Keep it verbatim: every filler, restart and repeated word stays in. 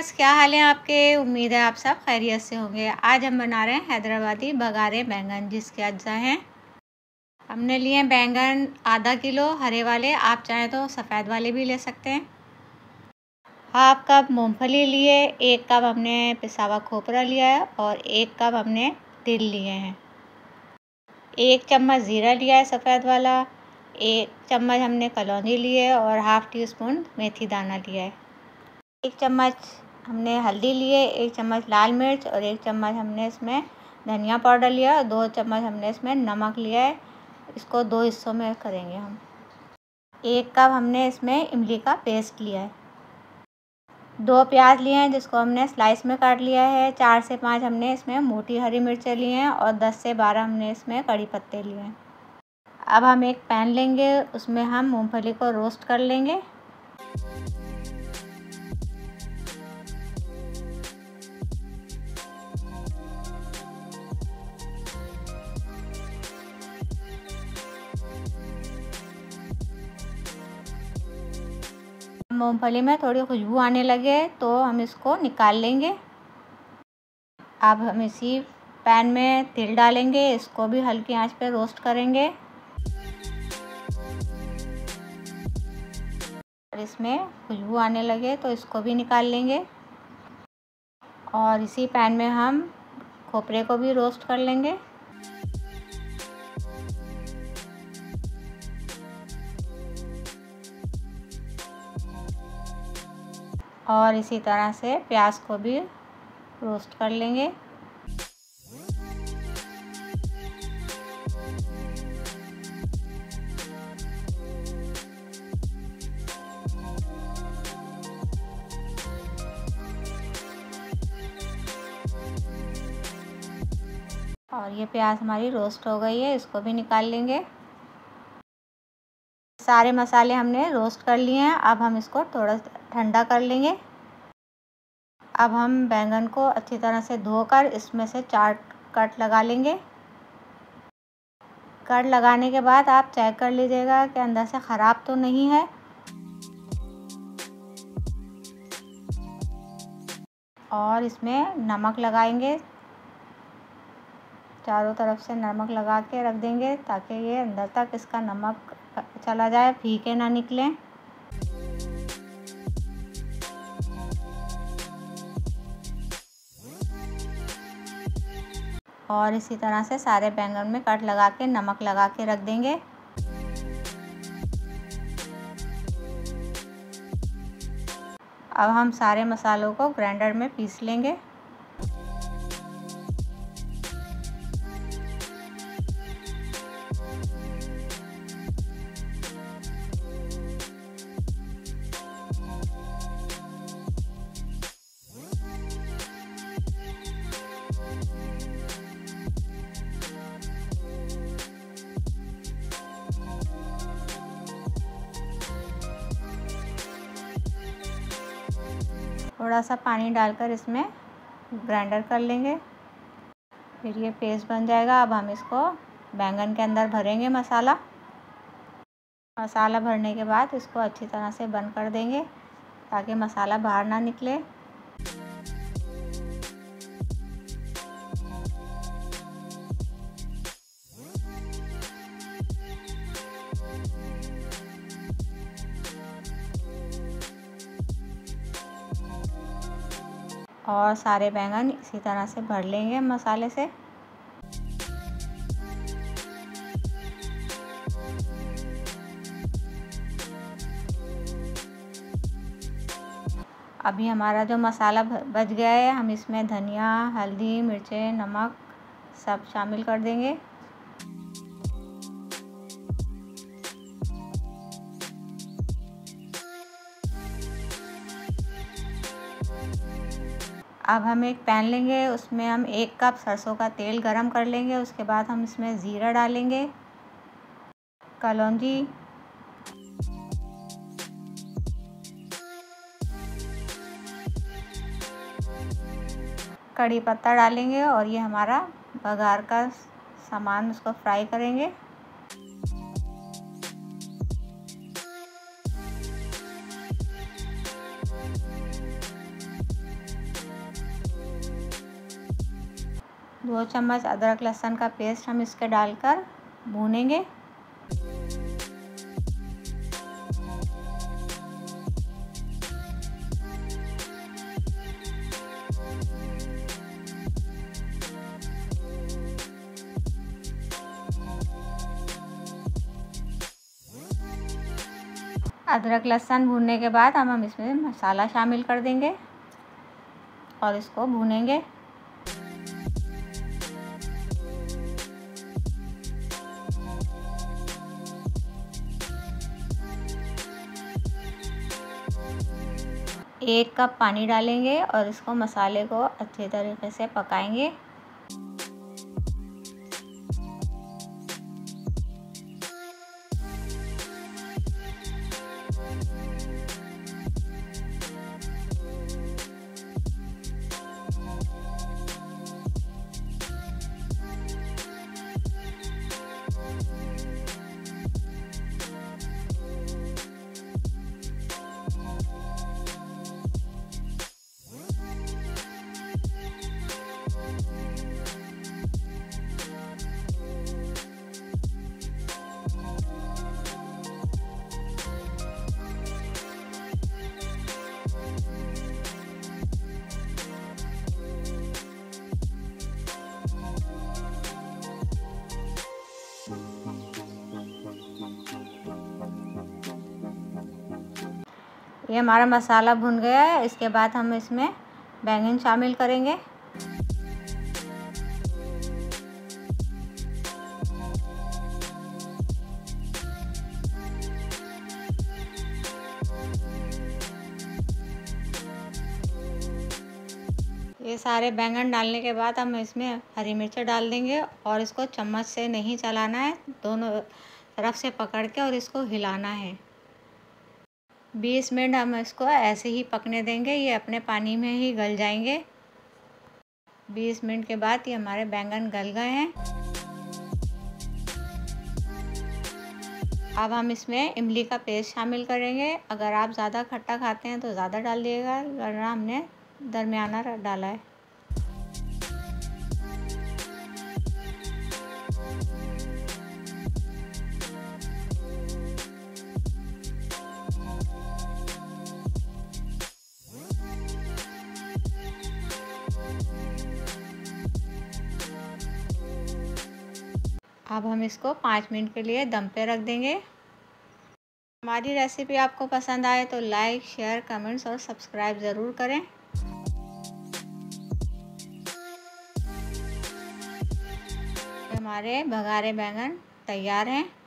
Viewers, क्या हाल है आपके। उम्मीद है आप सब खैरियत से होंगे। आज हम बना रहे हैं हैदराबादी बघारे बैंगन, जिसके अज्जा हैं। हमने लिए बैंगन आधा किलो हरे वाले, आप चाहें तो सफ़ेद वाले भी ले सकते हैं। हाफ कप मूंगफली लिए, एक कप हमने पिसा हुआ खोपरा लिया है और एक कप हमने तिल लिए हैं। एक चम्मच ज़ीरा लिया है सफ़ेद वाला, एक चम्मच हमने कलौंजी ली है और हाफ़ टी स्पून मेथी दाना लिया है। एक चम्मच हमने हल्दी लिए, एक चम्मच लाल मिर्च और एक चम्मच हमने इसमें धनिया पाउडर लिया और दो चम्मच हमने इसमें नमक लिया है। इसको दो हिस्सों में करेंगे हम। एक कप हमने इसमें इमली का पेस्ट लिया है। दो प्याज लिए हैं जिसको हमने स्लाइस में काट लिया है। चार से पाँच हमने इसमें मोटी हरी मिर्चें लिए हैं और दस से बारह हमने इसमें कड़ी पत्ते लिए हैं। अब हम एक पैन लेंगे, उसमें हम मूंगफली को रोस्ट कर लेंगे। मूंगफली में थोड़ी खुशबू आने लगे तो हम इसको निकाल लेंगे। अब हम इसी पैन में तिल डालेंगे, इसको भी हल्की आंच पे रोस्ट करेंगे। और इसमें खुशबू आने लगे तो इसको भी निकाल लेंगे। और इसी पैन में हम खोपरे को भी रोस्ट कर लेंगे। और इसी तरह से प्याज को भी रोस्ट कर लेंगे। और ये प्याज हमारी रोस्ट हो गई है, इसको भी निकाल लेंगे। सारे मसाले हमने रोस्ट कर लिए हैं, अब हम इसको थोड़ा ठंडा कर लेंगे। अब हम बैंगन को अच्छी तरह से धोकर इसमें से चार कट लगा लेंगे। कट लगाने के बाद आप चेक कर लीजिएगा कि अंदर से ख़राब तो नहीं है। और इसमें नमक लगाएंगे, चारों तरफ से नमक लगा के रख देंगे ताकि ये अंदर तक इसका नमक चला जाए, फीके ना निकलें। और इसी तरह से सारे बैंगन में कट लगा के नमक लगा के रख देंगे। अब हम सारे मसालों को ग्राइंडर में पीस लेंगे। थोड़ा सा पानी डालकर इसमें ग्राइंडर कर लेंगे, फिर ये पेस्ट बन जाएगा। अब हम इसको बैंगन के अंदर भरेंगे मसाला। मसाला भरने के बाद इसको अच्छी तरह से बंद कर देंगे ताकि मसाला बाहर ना निकले। और सारे बैंगन इसी तरह से भर लेंगे मसाले से। अभी हमारा जो मसाला बच गया है, हम इसमें धनिया, हल्दी, मिर्चें, नमक सब शामिल कर देंगे। अब हम एक पैन लेंगे, उसमें हम एक कप सरसों का तेल गरम कर लेंगे। उसके बाद हम इसमें ज़ीरा डालेंगे, कलौंजी, कड़ी पत्ता डालेंगे और ये हमारा बघार का सामान, उसको फ्राई करेंगे। दो चम्मच अदरक लहसुन का पेस्ट हम इसके डालकर भूनेंगे। अदरक लहसुन भूनने के बाद अब हम इसमें मसाला शामिल कर देंगे और इसको भूनेंगे। एक कप पानी डालेंगे और इसको मसाले को अच्छे तरीके से पकाएंगे। ये हमारा मसाला भुन गया है। इसके बाद हम इसमें बैंगन शामिल करेंगे। ये सारे बैंगन डालने के बाद हम इसमें हरी मिर्च डाल देंगे और इसको चम्मच से नहीं चलाना है, दोनों तरफ से पकड़ के और इसको हिलाना है। बीस मिनट हम इसको ऐसे ही पकने देंगे, ये अपने पानी में ही गल जाएंगे। बीस मिनट के बाद ये हमारे बैंगन गल गए हैं। अब हम इसमें इमली का पेस्ट शामिल करेंगे। अगर आप ज़्यादा खट्टा खाते हैं तो ज़्यादा डाल दिएगा, वरना हमने दरमियाना डाला है। अब हम इसको पाँच मिनट के लिए दम पे रख देंगे। हमारी रेसिपी आपको पसंद आए तो लाइक, शेयर, कमेंट्स और सब्सक्राइब ज़रूर करें। हमारे भगारे बैंगन तैयार हैं।